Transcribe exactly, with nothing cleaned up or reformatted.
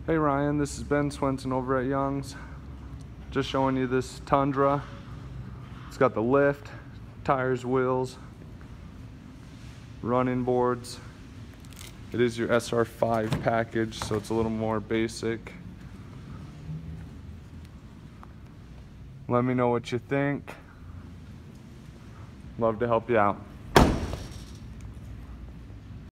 Hey Ryan, this is Ben Swenson over at Young's. Just showing you this Tundra. It's got the lift, tires, wheels, running boards. It is your S R five package, so it's a little more basic. Let me know what you think. Love to help you out.